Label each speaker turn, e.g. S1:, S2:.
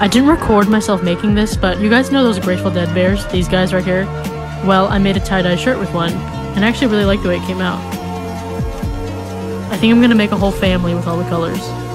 S1: I didn't record myself making this, but you guys know those Grateful Dead bears? These guys right here? Well, I made a tie-dye shirt with one, and I actually really like the way it came out. I think I'm gonna make a whole family with all the colors.